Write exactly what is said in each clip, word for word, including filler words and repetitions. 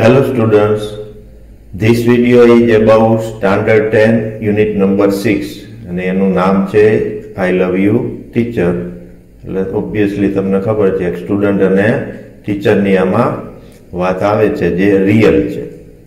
Hello students, this video is about standard ten unit number six અને એનું નામ છે I love you teacher. એટલે ઓબ્વિયસલી તમને ખબર છે એક સ્ટુડન્ટ અને ટીચરની આમાં વાત આવે છે જે રિયલ છે.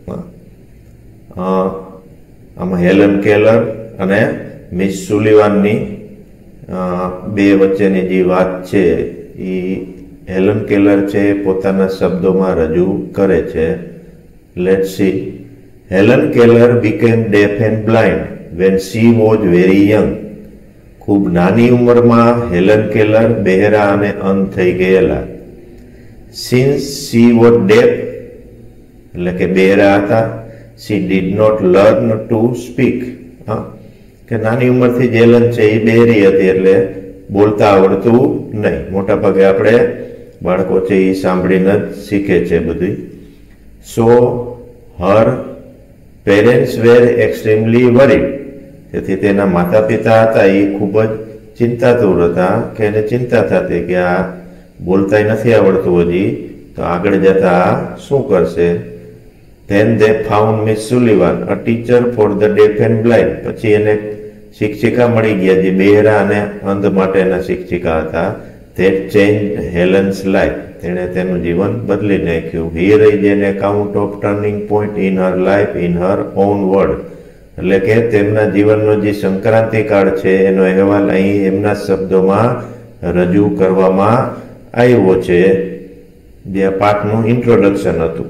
આમાં હેલન કેલર અને મિસ સુલિવાનની બે વચ્ચેની જે વાત છે એ હેલન કેલર છે પોતાના શબ્દોમાં રજૂ કરે છે. Let's see. Helen Keller became deaf and blind when she was very young. ખૂબ નાની ઉંમરમાં હેલન કેલર બહેરા અને અંધ થઈ ગયેલા. Since she was deaf એટલે કે બહેરા હતા, she did not learn to speak. હા કે નાની ઉંમરથી જ હેલન છે એ બહેરી હતી એટલે બોલતા આવડતું નહીં. મોટા ભાગે આપણે બાળકો છે એ સાંભળીને જ શીખે છે બધું. So her parents were extremely worried. તેથી તેના માતા પિતા હતા એ ખૂબ જ ચિંતાતુર હતા કે એને ચિંતા થતી કે આ બોલતાય નથી આવડતું હજી, તો આગળ જતા શું કરશે. Then they found Miss Sullivan a teacher for the deaf and blind. પછી એને શિક્ષિકા મળી ગયા જે બહેરા અને અંધ માટેના શિક્ષિકા હતા. That changed Helen's life. તેણે તેનું જીવન બદલી નાખ્યું. Here is an account of turning point in her life in her own word. એટલે કે તેમના જીવનનો જે સંક્રાંતિ કાળ છે એનો અહેવાલ અહીં એમના શબ્દોમાં રજૂ કરવામાં આવ્યો છે, જે આ પાઠનું ઇન્ટ્રોડક્શન હતું.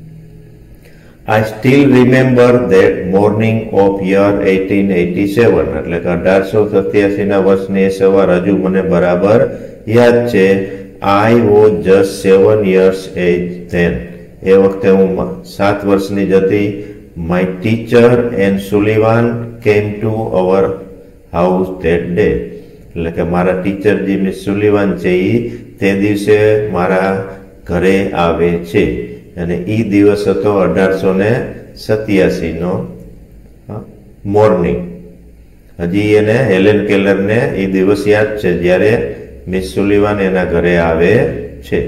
I still remember that morning of year eighteen eighty-seven. એટલે કે અઢારસો સત્યાસી ના વર્ષની એ સવાર હજુ મને બરાબર યાદ છે. I was just seven years age then. એ વખતે હું સાત વર્ષની જ હતી. My teacher and Sullivan came to our house that day. એટલે કે મારા ટીચર જે મિસ સુલિવાન છે એ તે દિવસે મારા ઘરે આવે છે. અને એ દિવસ હતો અઢારસો ને સત્યાસી નો મોર્નિંગ. હજી એને હેલેન કેલરને એ દિવસ યાદ છે જ્યારે મિસ સુલિવાન એના ઘરે આવે છે.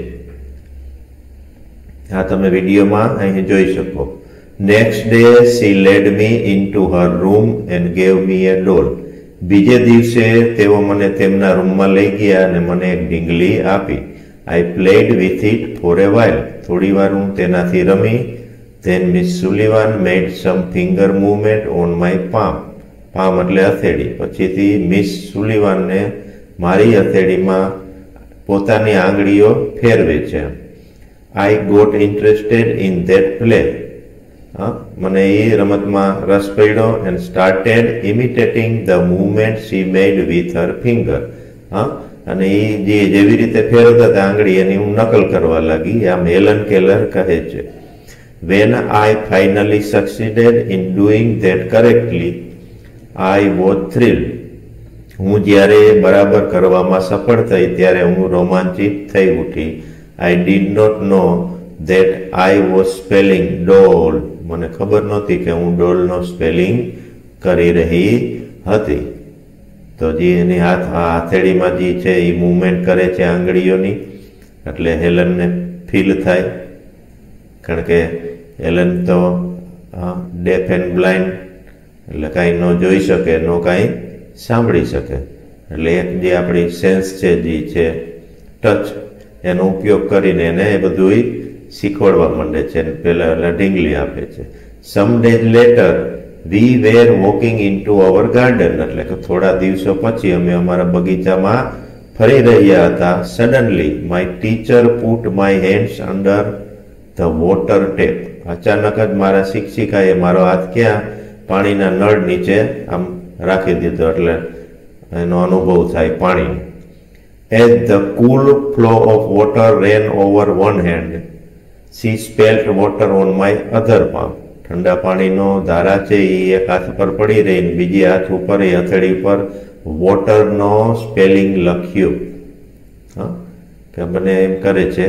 આ તમે વિડીયોમાં અહીં જોઈ શકો. Next day she led me into her room and gave me a doll. બીજે દિવસે તેઓ મને તેમના રૂમમાં લઈ ગયા અને મને એક ડીંગલી આપી. I played with it for a while. થોડી વાર હું તેનાથી રમી. Then Miss Sullivan made some finger movement on my palm. palm એટલે હથેળી. પછીથી મિસ સુલિવાનને મારી હથેળીમાં પોતાની આંગળીઓ ફેરવે છે. I got interested in that play. હા મને એ રમતમાં રસ પડ્યો and started imitating the movement she made with her finger. હા અને એ જે જેવી રીતે ફેરવતા હતા આંગળી એની હું નકલ કરવા લાગી. આમ હેલન કેલર કહે છે. When I finally succeeded in doing that correctly, I was thrilled. હું જ્યારે બરાબર કરવામાં સફળ થઈ ત્યારે હું રોમાંચિત થઈ ઉઠી. I did not know that I was spelling doll. મને ખબર નહોતી કે હું ડોલનો સ્પેલિંગ કરી રહી હતી. તો જે એની હાથ હથેળીમાં જે છે એ મૂવમેન્ટ કરે છે આંગળીઓની, એટલે હેલનને ફીલ થાય. કારણ કે હેલન તો ડેફ એન્ડ બ્લાઇન્ડ એટલે કાંઈ ન જોઈ શકે, ન કાંઈ સાંભળી શકે. એટલે એક જે આપણી સેન્સ છે જે છે ટચ, એનો ઉપયોગ કરીને એને એ બધું શીખવાડવા માંડે છે. પહેલાં એટલે ઢીંગલી આપે છે. Some days later we were walking into our garden. એટલે કે થોડા દિવસો પછી અમે અમારા બગીચામાં ફરી રહ્યા હતા. Suddenly my teacher put my hands under the water tap. અચાનક જ મારા શિક્ષિકાએ મારો હાથ ક્યાં પાણીના નળ નીચે આમ રાખી દીધો, એટલે એનો અનુભવ થાય પાણીનો. As the cool flow of water ran over one hand, she spelt water on my other palm. ઠંડા પાણીનો ધારા છે એ એક હાથ પર પડી રહી, બીજી હાથ ઉપર એ હથેળી પર વોટરનો સ્પેલિંગ લખ્યું. હા કે મને એમ કરે છે.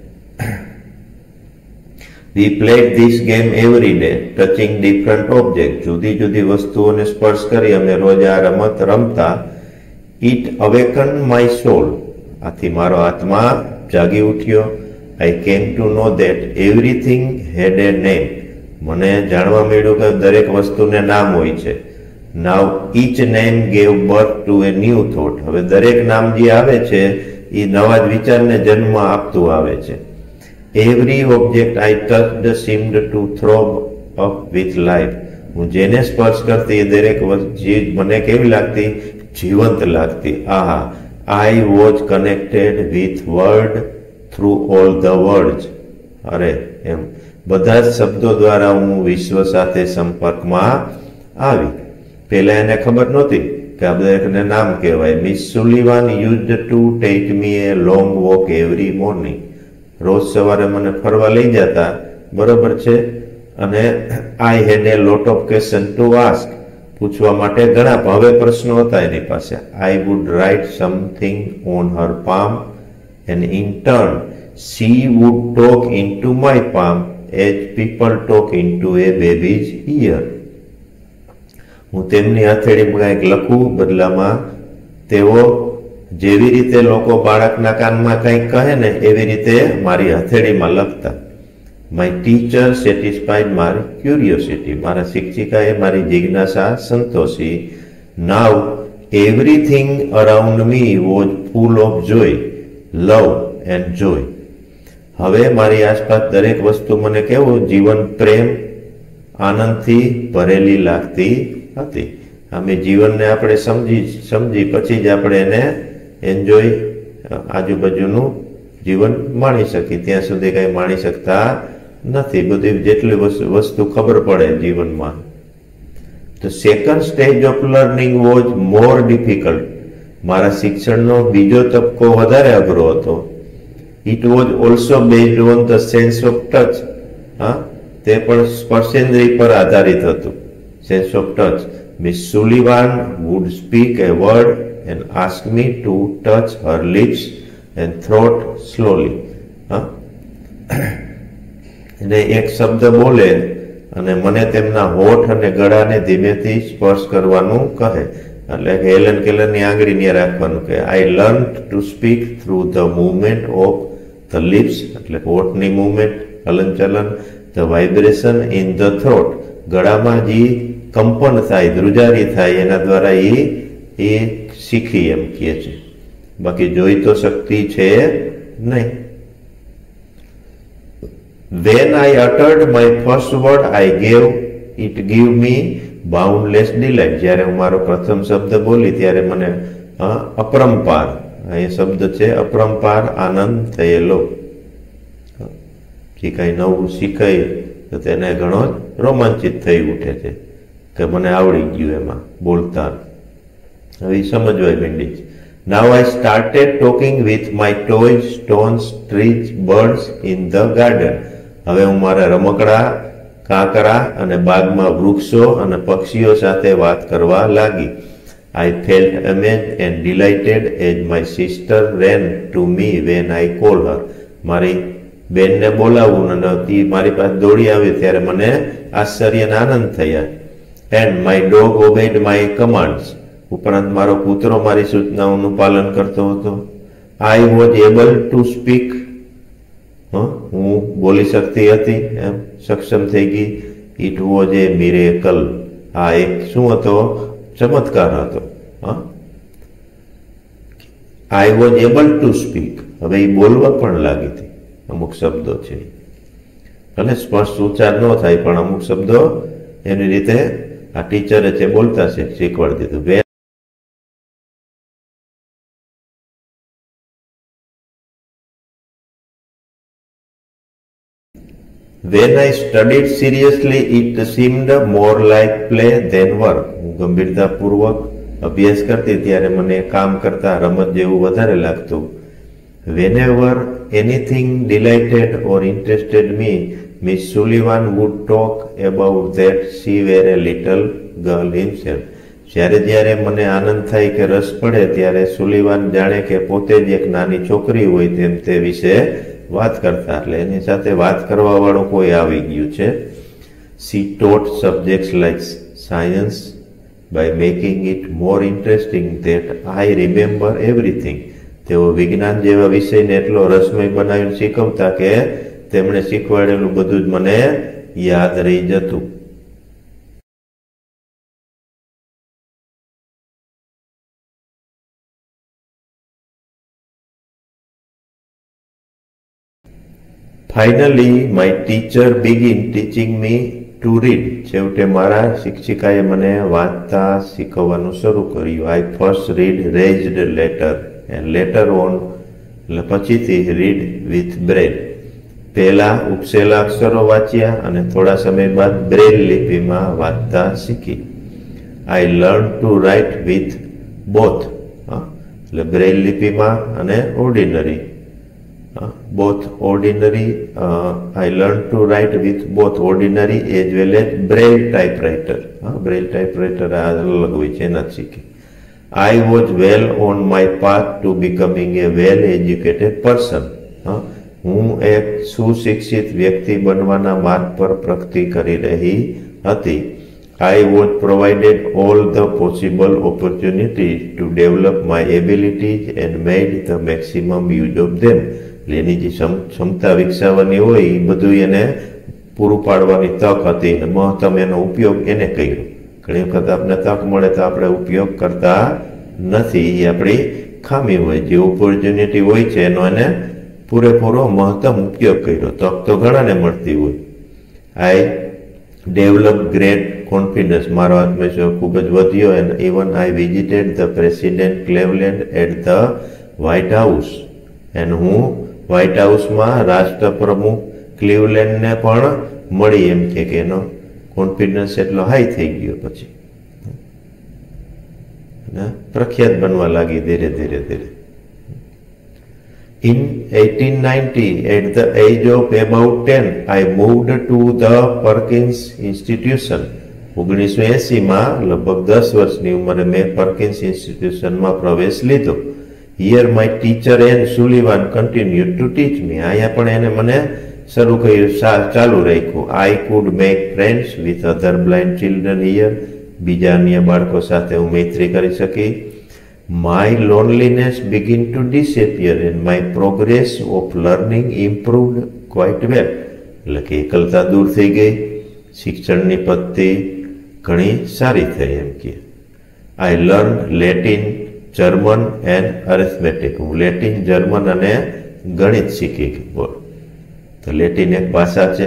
We played this game every day, touching different objects. જુદી જુદી વસ્તુઓને સ્પર્શ કરી અમે રોજ આ રમત રમતા. It awakened my soul. આથી મારો આત્મા જાગી ઉઠ્યો. I came to know that everything had a name. મને જાણવા મળ્યું કે દરેક વસ્તુને નામ હોય છે. Now each name gave birth to a new thought. હવે દરેક નામ જે આવે છે એ નવા જ વિચારને જન્મ આપતું આવે છે. Every object I touched seemed to throb up with life. હું જેને સ્પર્શ કરતી એ દરેક ચીજ મને કેવી લાગતી? જીવંત લાગતી. આહા, I was connected with word through all the words. અરે એમ બધા જ શબ્દો દ્વારા હું વિશ્વ સાથે સંપર્કમાં આવી. પહેલા એને ખબર નહોતી કે આ દરેકને નામ કહેવાય. Miss Sullivan used to take me a long walk every morning. રોજ સવારે મને ફરવા લઈ જતા, બરોબર છે, અને I had a lot of question to ask. પૂછવા માટે ઘણા હવે પ્રશ્નો હતા એની પાસે. I would write something on her palm and in turn she would talk into my palm as people talk into a baby's ear. હું તેમની હથેળીમાં કંઈક લખું, બદલામાં તેઓ જેવી રીતે લોકો બાળકના કાનમાં કંઈક કહે ને એવી રીતે મારી હથેળીમાં લખતા. My teacher satisfied my curiosity. મારા શિક્ષિકાએ મારી જિજ્ઞાસા સંતોષી. Now everything around me was full of joy, love and joy. હવે મારી આસપાસ દરેક વસ્તુ મને કેવું જીવન, પ્રેમ, આનંદથી ભરેલી લાગતી હતી. અમે જીવનને આપણે સમજી સમજી પછી જ આપણે એને એન્જોય આજુબાજુનું જીવન માણી શકીએ. ત્યાં સુધી કંઈ માણી શકતા નથી. બધી જેટલી વસ્તુ ખબર પડે જીવનમાં. તો second stage of learning was more difficult. મારા શિક્ષણનો બીજો તબક્કો વધારે અઘરો હતો. It was also based on the sense of touch. હા, તે પણ સ્પર્શેન્દ્રિય પર આધારિત હતું. Sense of touch. Miss Sullivan would speak a word and ask me to touch her lips and throat slowly. હા, એને એક શબ્દ બોલે અને મને તેમના હોઠ અને ગળાને ધીમેથી સ્પર્શ કરવાનું કહે. એટલે કે હેલન કેલરની આંગળી ને રાખવાનું કહે. I learn to speak through the movement of the lips, એટલે હોઠની મૂવમેન્ટ, હલનચલન, the vibration in the throat, ગળામાં જે કંપન થાય, ધ્રુજારી થાય, એના દ્વારા એ એ શીખી એમ કહે છે. બાકી જોઈ તો શક્તિ છે નહીં. When I uttered my first word, I gave it gave me boundless delight. જ્યારે હું મારો પ્રથમ શબ્દ બોલી ત્યારે મને અપરંપાર, એ શબ્દ છે અપરંપાર આનંદ થયેલો. જે કઈ નવું શીખાય તો તેને ઘણો રોમાંચિત થઈ ઉઠે છે કે મને આવડી ગયું એમાં બોલતા. હવે સમજવાય માંડી છે. Now I started talking with my toys, stones, trees, birds in the garden. હવે હું મારા રમકડા, કાંકરા અને બાગમાં વૃક્ષો અને પક્ષીઓ સાથે વાત કરવા લાગી. I felt amazed and delighted as my sister ran to me when I called her. મારી બેનને બોલાવું અને તે મારી પાસે દોડી આવી ત્યારે મને આશ્ચર્ય અને આનંદ થયા. And my dog obeyed my commands. ઉપરાંત મારો કૂતરો મારી સૂચનાઓનું પાલન કરતો હતો. I was able to speak. હું બોલી શકતી હતી, એમ સક્ષમ થઈ ગઈ. It was a miracle. આ એક શું હતો? ચમત્કાર હતો. I was able to speak. હવે એ બોલવા પણ લાગી હતી. અમુક શબ્દો છે ભલે સ્પષ્ટ ઉચ્ચાર ન થાય પણ અમુક શબ્દો એની રીતે આ ટીચરે છે બોલતા છે શીખવાડી દીધું. When I studied seriously, it seemed more like play than work. હું ગંભીરતાપૂર્વક અભ્યાસ કરતી ત્યારે મને કામ કરતા રમત જેવું વધારે લાગતું. Whenever anything delighted or interested me, Miss Sullivan would talk about that she were a little girl himself. જ્યારે જ્યારે મને આનંદ થાય કે રસ પડે ત્યારે સુલિવાન જાણે કે પોતે જ એક નાની છોકરી હોય તેમ તે વિશે વાત કરતા. એટલે એની સાથે વાત કરવા વાળું કોઈ આવી ગયું છે. She taught subjects like science by making it more interesting that I remember everything. તે તેઓ વિજ્ઞાન જેવા વિષયને એટલો રસમય બનાવીને શીખવતા કે તેમણે શીખવાડેલું બધું જ મને યાદ રહી જતું. Finally my teacher begin teaching me to read. છેવટે મારા શિક્ષિકાએ મને વાંચતા શીખવવાનું શરૂ કર્યું. I first read raised letter and letter on, એટલે પછીથી રીડ વિથ બ્રેલ. પહેલા ઉપસેલા અક્ષરો વાંચ્યા અને થોડા સમય બાદ બ્રેલ લિપિમાં વાંચતા શીખી. I learn to write with both, એટલે બ્રેલ લિપિમાં અને ordinary. both ordinary uh, I learned to write with both ordinary as well as braille typewriter. uh, braille typewriter અલગ હોય છે, એના શીખી. I was well on my path to becoming a well educated person. uh, હું એક સુશિક્ષિત વ્યક્તિ બનવાના માર્ગ પર પ્રગતિ કરી રહી હતી. I was provided all the possible opportunities to develop my abilities and made the maximum use of them. એની જે ક્ષમતા વિકસાવવાની હોય એ બધું એને પૂરું પાડવાની તક હતી અને મહત્તમ એનો ઉપયોગ એને કર્યો. ઘણી વખત આપણે તક મળે તો આપણે ઉપયોગ કરતા નથી, એ આપણી ખામી હોય. જે ઓપોર્ચ્યુનિટી હોય છે એનો એને પૂરેપૂરો મહત્તમ ઉપયોગ કર્યો. તક તો ઘણાને મળતી હોય. આઈ ડેવલપ ગ્રેટ કોન્ફિડન્સ, મારો આત્મવિશ્વાસ ખૂબ જ વધ્યો. And even I visited the president Cleveland at the White House. And હું વ્હાઇટ હાઉસમાં રાષ્ટ્રપ્રમુખ ક્લિવલેન્ડને પણ મળી. એમ કે એનો કોન્ફિડન્સ એટલો હાઈ થઈ ગયો, પછી પ્રખ્યાત બનવા લાગી ધીરે ધીરે ધીરે. In eighteen ninety, at the age of about ten, I moved to the Perkins Institution. ઓગણીસો એસીમાં લગભગ દસ વર્ષની ઉંમરે મેં પર્કિન્સ ઇન્સ્ટિટ્યુશનમાં પ્રવેશ લીધો. Here my teacher and Sullivan continued to teach me. અહીંયા પણ એને મને શરૂ કર્યું, ચાલુ રાખ્યું. I could make friends with other blind children here. બીજા અન્ય બાળકો સાથે હું મૈત્રી કરી શકી. My loneliness began to disappear and my progress of learning improved quite well. એટલે કે એકલતા દૂર થઈ ગઈ, શિક્ષણની પદ્ધતિ ઘણી સારી થઈ. એમ કે I learned Latin, German and arithmetic. હું લેટિન, જર્મન અને ગણિત શીખી. બોલ, તો લેટિન એક ભાષા છે.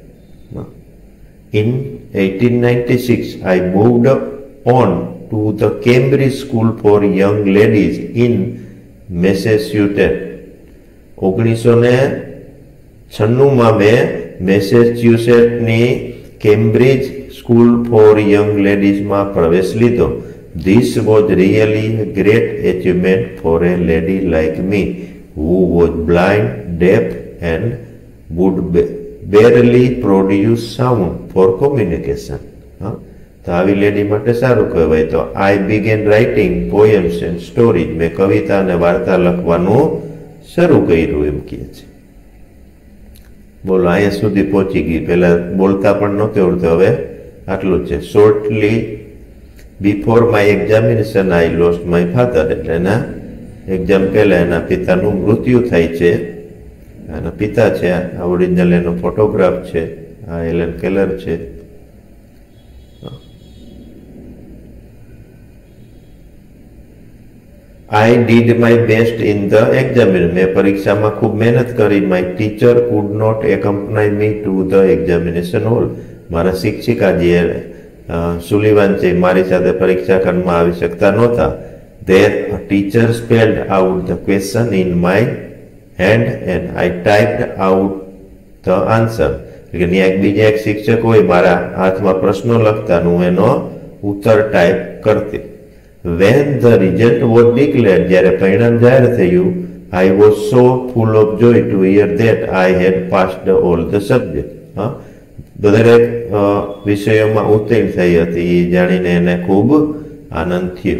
In eighteen ninety-six, I moved on to the Cambridge School for Young Ladies in Massachusetts. ઓગણીસો ને છન્નુંમાં મેં મેસેચ્યુસેટ્સની કેમ્બ્રિજ સ્કૂલ ફોર યંગ લેડીઝમાં પ્રવેશ લીધો. This was really a great achievement for a lady like me, who was blind, deaf, and would barely produce sound for communication. huh? તો આવી લેડી માટે સારું કહેવાય. તો I began writing poems and stories. મેં કવિતા અને વાર્તા લખવાનું શરૂ કર્યું, એમ કહે છે. બોલો, અહીંયા સુધી પહોંચી ગઈ. પહેલા બોલતા પણ નહોતું આવડતું, હવે આટલું છે. Shortly before my examination I lost my father. એટલે એના એક્ઝામ પહેલા એના પિતાનું મૃત્યુ થાય છે. એના પિતા છે, આ ઓરિજિનલ એનો ફોટોગ્રાફ છે, આ એલન કેલર છે. I did my best in the examination. મેં પરીક્ષામાં ખૂબ મહેનત કરી. My teacher could not accompany me to the examination hall. મારા શિક્ષિકા જે સુલિવાન છે મારી સાથે પરીક્ષા ખંડમાં આવી શકતા નહોતા. Their teacher spelled out the question in my hand and I typed out the answer. એટલે કે એક બીજા એક શિક્ષક હોય, મારા હાથમાં પ્રશ્નો લખતા, હું એનો ઉત્તર ટાઈપ કરતી. When the result was declared, જ્યારે પરિણામ જાહેર થયું, I was so full of joy to hear that I had passed all the subjects. હા, દરેક વિષયોમાં ઉત્તીર્ણ થઈ હતી, એ જાણીને એને ખૂબ આનંદ થયો.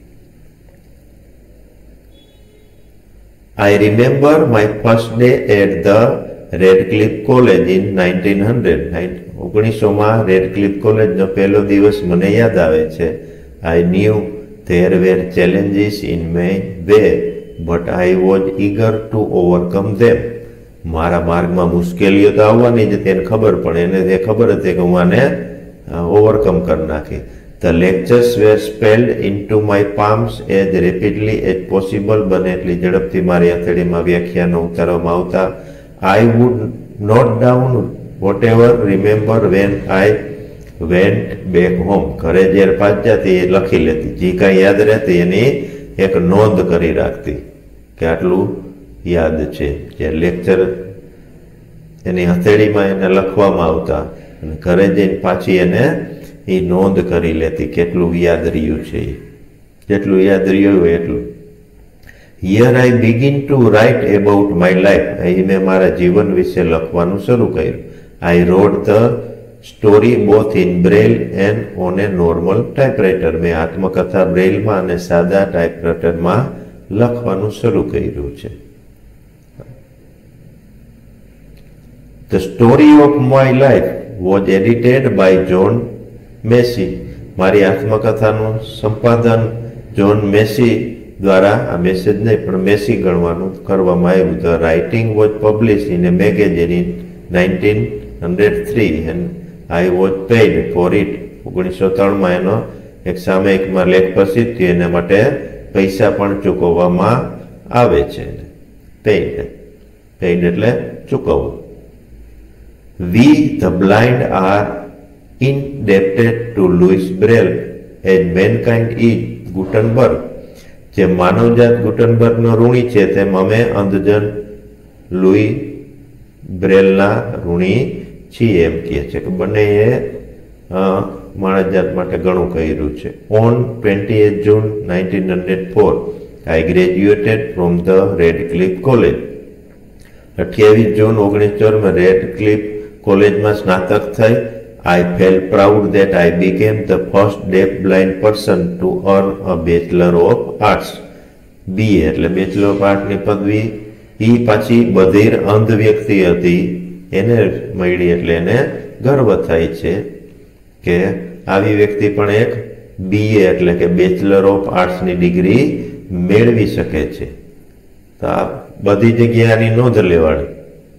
I remember my first day at the Radcliffe College in nineteen hundred. ઓગણીસોમાં રેડક્લિફ કોલેજનો પહેલો દિવસ મને યાદ આવે છે. I knew there were challenges in my way but I was eager to overcome them. મારા માર્ગમાં મુશ્કેલીઓ તો આવવાની જ હતી, એને ખબર પણ એને એ ખબર હતી કે હું આને ઓવરકમ કરી નાખી. The lectures were spelled into my palms as rapidly as possible. બને એટલી ઝડપથી મારી હથેળીમાં વ્યાખ્યાનો ઉતારવામાં આવતા. I would note down whatever remember when I went back home. ઘરે જ્યારે પાછા જતી એ લખી લેતી, જે કાંઈ યાદ રહેતી એની એક નોંધ કરી રાખતી કે આટલું યાદ છે. જે લેક્ચર એની હથેળીમાં એને લખવામાં આવતા અને ઘરે જઈને પાછી એને એ નોંધ કરી લેતી કેટલું યાદ રહ્યું છે, જેટલું યાદ રહ્યું હોય એટલું. Here I begin to write about my life. અહીં મેં મારા જીવન વિશે લખવાનું શરૂ કર્યું. I wrote the story both in Braille and on a normal typewriter. મેં આત્મકથા બ્રેલમાં અને સાદા ટાઈપરાઇટરમાં લખવાનું શરૂ કર્યું છે. The story of my life was edited by John Massey. મારી આત્મકથાનું સંપાદન જોન મેસી દ્વારા, આ મેસેજ નહીં પણ મેસી ગણવાનું કરવામાં આવ્યું. The writing was publish in a magazine in nineteen hundred three and I was paid for it. ઓગણીસો ત્રણમાં એનો એક સામયિકમાં લેખ પ્રસિદ્ધ થયો, એના માટે પૈસા પણ ચૂકવવામાં આવે છે. પેઇડ પેઇડ એટલે ચૂકવવું. We the blind are indebted to Louis Braille as mankind is Gutenberg. જે માનવજાત ગુટનબર્ગનો ઋણી છે તેમ અમે અંધજન લુઈ બ્રેલના ઋણી છીએ, એમ કહે છે કે બંનેએ માનવજાત માટે ઘણું કર્યું છે. On twenty eight June nineteen hundred four I graduated from the Radcliffe college. અઠ્યાવીસ જૂન ઓગણીસ ચોરમાં રેડક્લિફ કોલેજમાં સ્નાતક થઈ. I felt proud that I became the first deaf blind person to earn a Bachelor of Arts. બી એ એટલે bachelor of આર્ટની પદવી એ પાછી બધિર અંધ વ્યક્તિ હતી એને મળી, એટલે એને ગર્વ થાય છે કે આવી વ્યક્તિ પણ એક બી એ એટલે કે બેચલર ઓફ આર્ટ્સની ડિગ્રી મેળવી શકે છે. તો આ બધી જગ્યાની નોંધ લેવાડી.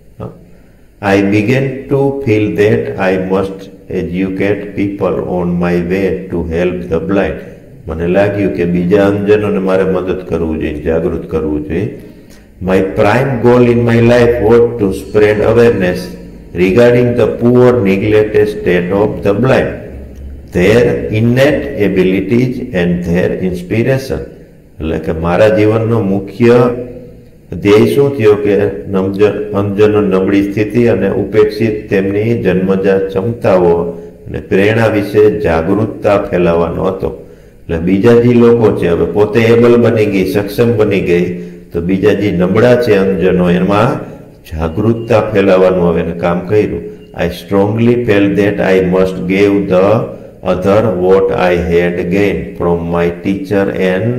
I began to feel that I must educate people on my way to help the blind. મને લાગ્યું કે બીજા અંધજનોને મારે મદદ કરવું જોઈએ, જાગૃત કરવું જોઈએ. My prime goal in my life was to spread awareness regarding the poor neglected state of the blind, their innate abilities and their inspiration. એટલે કે મારા જીવનનો મુખ્ય ધ્યેય શું થયો કે અંધજનો નબળી સ્થિતિ અને ઉપેક્ષિત તેમની જન્મજાત ક્ષમતાઓ અને પ્રેરણા વિશે જાગૃતતા ફેલાવવાનો હતો. એટલે બીજા જે લોકો છે હવે પોતે એબલ બની ગઈ, સક્ષમ બની ગઈ, તો બીજા જે નબળા છે અંધજનો એમાં જાગૃતતા ફેલાવવાનું હવે એને કામ કર્યું. I strongly felt that I must gave the other what I had gain from my teacher and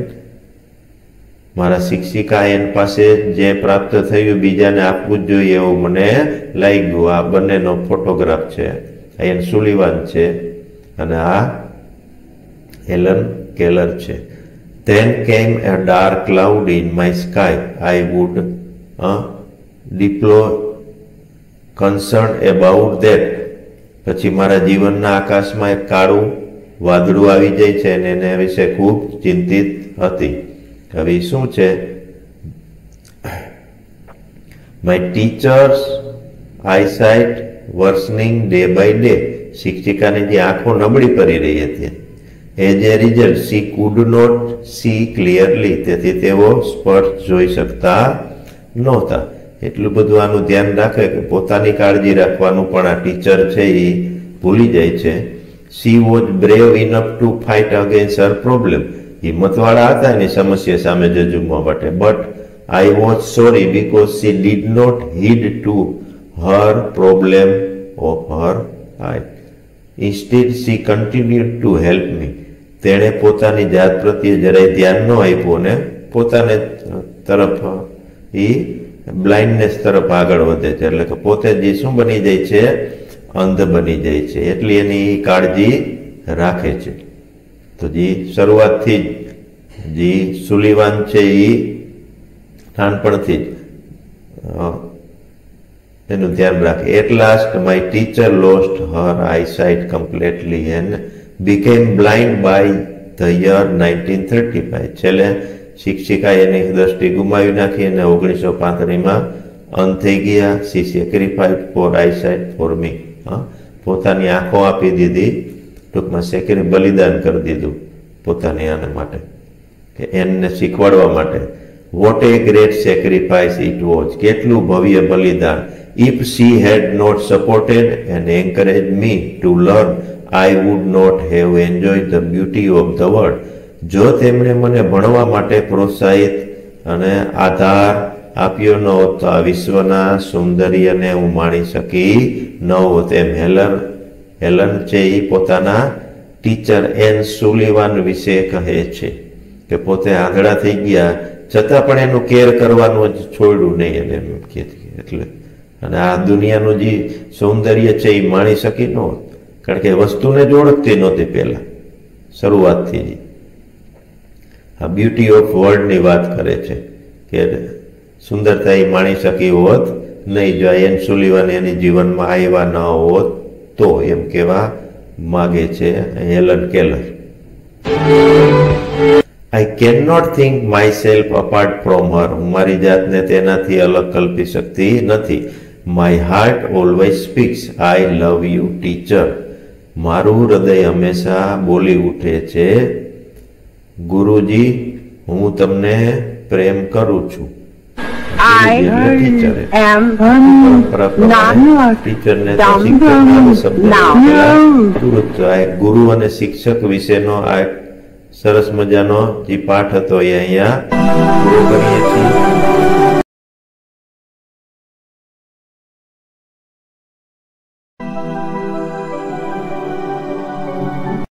મારા શિક્ષિકા એન પાસે જે પ્રાપ્ત થયું બીજાને આપવું જ જોઈએ એવું મને લાગ્યું. આ બંનેનો ફોટોગ્રાફ છે. એન સુલિવાન છે અને આ હેલન કેલર છે. Then came a dark cloud in my sky. I would uh, deploy concern about that. પછી મારા જીવનના આકાશમાં એક કાળું વાદળું આવી જાય છે અને એને વિશે ખૂબ ચિંતિત હતી. હવે શું છે? My teachers eyesight worsening day by day. શિક્ષિકાની જે આંખો નબળી પડી રહી હતી. As a result, she could not see clearly. તેથી તેઓ સ્પષ્ટ જોઈ શકતા નહોતા. એટલું બધું આનું ધ્યાન રાખે કે પોતાની કાળજી રાખવાનું પણ આ ટીચર છે એ ભૂલી જાય છે. She was brave enough to fight against her problem. હિંમતવાળા હતા એની સમસ્યા સામે જજુમવા માટે. But I was sorry because she did not heed to her problem of her eye. Instead, she continued to help me. તેણે પોતાની જાત પ્રત્યે જરાય ધ્યાન ન આપ્યું અને પોતાને તરફ એ બ્લાઇન્ડનેસ તરફ આગળ વધે છે. એટલે કે પોતે જે શું બની જાય છે? અંધ બની જાય છે. એટલી એની કાળજી રાખે છે. તો જે શરૂઆતથી જ જે સુલિવાન છે એ નાનપણથી જ અ, એનું ધ્યાન રાખે. At last my teacher lost her eyesight completely and became blind by the year nineteen thirty five. છેલ્લે શિક્ષિકાએ એની દ્રષ્ટિ ગુમાવી નાખી અને ઓગણીસો પાંત્રીસમાં અંત થઈ ગયા. She sacrificed for eyesight for me. હા, પોતાની આંખો આપી દીધી, ટૂંકમાં સેક્રી બલિદાન કરી દીધું પોતાની આને માટે, કે એને શીખવાડવા માટે. What a great sacrifice it was. કેટલું ભવ્ય બલિદાન. If she had not supported and encourage me to learn I would not have enjoy the beauty of the world. જો તેમણે મને ભણવા માટે પ્રોત્સાહિત અને આધાર આપ્યો ન હોત તો આ વિશ્વના સૌંદર્યને હું માણી શકી ન હોત. એમ હેલન હેલન છે એ પોતાના ટીચર એન સુલિવાન વિશે કહે છે કે પોતે આંધળા થઈ ગયા છતાં પણ એનું કેર કરવાનું જ છોડ્યું નહીં એને એમ કે. એટલે અને આ દુનિયાનું જે સૌંદર્ય છે એ માણી શકી ન હોત, કારણ કે વસ્તુને જ ઓળખતી નહોતી પહેલા શરૂઆતથી જ. આ બ્યુટી ઓફ વર્લ્ડની વાત કરે છે કે સુંદરતા એ માણી શકી હોત નહીં જો એન સુલિવાન એની જીવનમાં આવ્યા ન હોત તો, એમ કહેવા માગે છે Helen Keller. I can not think myself apart from her. હું મારી જાતને તેનાથી અલગ કલ્પી શકતી નથી. My heart always speaks I love you teacher. મારું હૃદય હંમેશા બોલી ઉઠે છે ગુરુજી હું તમને પ્રેમ કરું છું. I am પરંપરા પ્રમાણે ટીચરને તો શિક્ષકનો શબ્દ now. ગુરુ આ ગુરુ અને શિક્ષક વિશેનો આ સરસ મજાનો જે પાઠ હતો એ અહીંયા પૂરો કરીએ છીએ.